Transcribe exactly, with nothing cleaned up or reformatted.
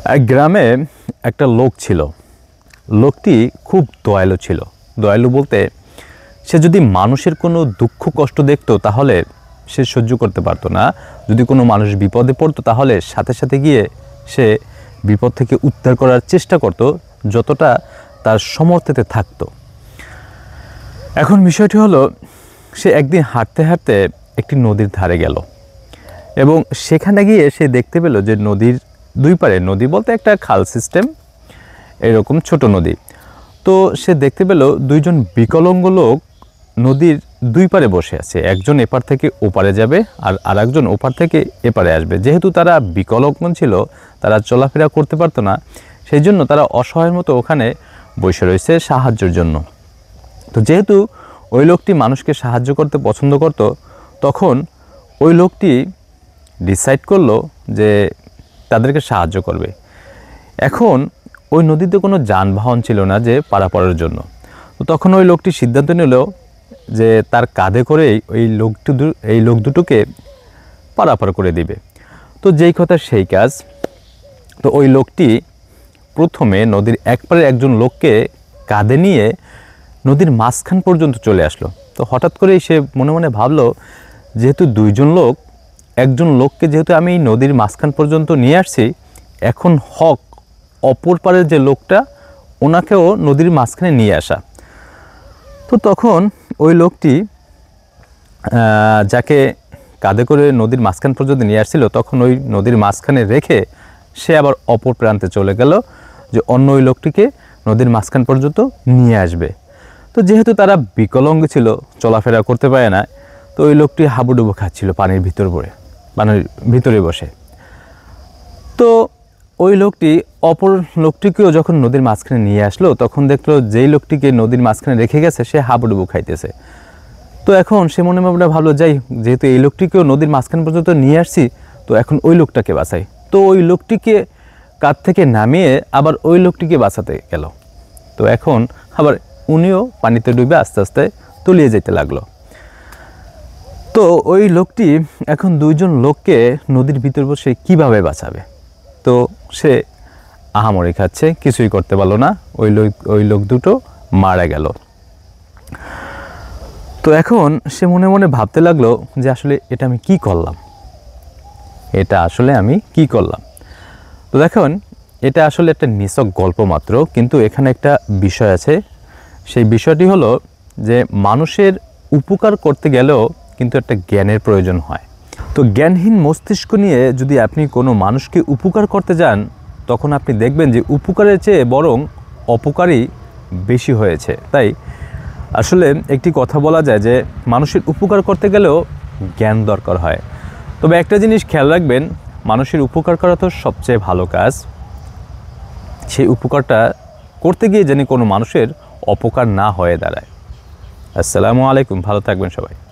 এক গ্রামে একটা লোক ছিল। লোকটি খুব দয়ালু ছিল। দয়ালু বলতে সে যদি মানুষের কোনো দুঃখ কষ্ট দেখতো তাহলে সে সহ্য করতে পারতো না। যদি কোনো মানুষ বিপদে পড়তো তাহলে সাথে সাথে গিয়ে সে বিপদ থেকে উদ্ধার করার চেষ্টা করতো, যতটা তার সামর্থ্যে থাকতো। এখন বিষয়টি হলো, সে একদিন হাঁটতে হাঁটতে একটি নদীর ধারে গেল এবং সেখানে গিয়ে সে দেখতে পেল যে নদীর দুই পারে, নদী বলতে একটা খাল সিস্টেম, এরকম ছোট নদী। তো সে দেখতে পেল দুইজন বিকলাঙ্গ লোক নদীর দুই পারে বসে আছে। একজন এপার থেকে ওপারে যাবে আর আরেকজন ওপার থেকে এপারে আসবে। যেহেতু তারা বিকলাঙ্গ ছিল, তারা চলাফেরা করতে পারতো না, সেই জন্য তারা অসহায়ের মতো ওখানে বসে রয়েছে সাহায্যের জন্য। তো যেহেতু ওই লোকটি মানুষকে সাহায্য করতে পছন্দ করত, তখন ওই লোকটি ডিসাইড করলো যে তাদেরকে সাহায্য করবে। এখন ওই নদীতে কোনো যানবাহন ছিল না যে পারাপারের জন্য। তো তখন ওই লোকটি সিদ্ধান্ত নিল যে তার কাঁধে করেই ওই লোকটি এই লোক দুটোকে পারাপার করে দিবে। তো যেই কথা সেই কাজ। তো ওই লোকটি প্রথমে নদীর একপারে একজন লোককে কাঁধে নিয়ে নদীর মাঝখান পর্যন্ত চলে আসলো। তো হঠাৎ করেই সে মনে মনে ভাবলো, যেহেতু দুইজন লোক, একজন লোককে যেহেতু আমি নদীর মাঝখান পর্যন্ত নিয়ে আসছি, এখন হক অপর পারের যে লোকটা, ওনাকেও নদীর মাঝখানে নিয়ে আসা। তো তখন ওই লোকটি যাকে কাঁধে করে নদীর মাঝখান পর্যন্ত নিয়ে আসছিল, তখন ওই নদীর মাঝখানে রেখে সে আবার অপর প্রান্তে চলে গেল যে অন্য ওই লোকটিকে নদীর মাঝখান পর্যন্ত নিয়ে আসবে। তো যেহেতু তারা বিকলাঙ্গ ছিল, চলাফেরা করতে পারে না, তো ওই লোকটি হাবুডুবু খাচ্ছিল পানির ভিতর পড়ে, পানির ভিতরে বসে। তো ওই লোকটি অপর লোকটিকেও যখন নদীর মাঝখানে নিয়ে আসলো, তখন দেখলো যেই লোকটিকে নদীর মাঝখানে রেখে গেছে সে হাবুডুবু খাইতেছে। তো এখন সে মনে মনে ভাবলো, যাই, যেহেতু এই লোকটিকেও নদীর মাঝখান পর্যন্ত নিয়ে আসছি, তো এখন ওই লোকটাকে বাঁচাই। তো ওই লোকটিকে কাঁধ থেকে নামিয়ে আবার ওই লোকটিকে বাঁচাতে গেল। তো এখন আবার উনিও পানিতে ডুবে আস্তে আস্তে তলিয়ে যেতে লাগলো। তো ওই লোকটি এখন দুইজন লোককে নদীর ভিতর বসে কিভাবে বাঁচাবে? তো সে আহামরি খাচ্ছে, কিছুই করতে পারলো না। ওই লোক ওই লোক দুটো মারা গেল। তো এখন সে মনে মনে ভাবতে লাগলো যে আসলে এটা আমি কি করলাম, এটা আসলে আমি কি করলাম। তো দেখুন, এটা আসলে একটা নিছক গল্প মাত্র, কিন্তু এখানে একটা বিষয় আছে। সেই বিষয়টি হলো যে মানুষের উপকার করতে গেলেও কিন্তু একটা জ্ঞানের প্রয়োজন হয়। তো জ্ঞানহীন মস্তিষ্ক নিয়ে যদি আপনি কোনো মানুষকে উপকার করতে যান, তখন আপনি দেখবেন যে উপকারের চেয়ে বরং অপকারই বেশি হয়েছে। তাই আসলে একটি কথা বলা যায় যে মানুষের উপকার করতে গেলেও জ্ঞান দরকার হয়। তবে একটা জিনিস খেয়াল রাখবেন, মানুষের উপকার করা তো সবচেয়ে ভালো কাজ। সেই উপকারটা করতে গিয়ে যেন কোনো মানুষের অপকার না হয়ে দাঁড়ায়। আসসালামু আলাইকুম, ভালো থাকবেন সবাই।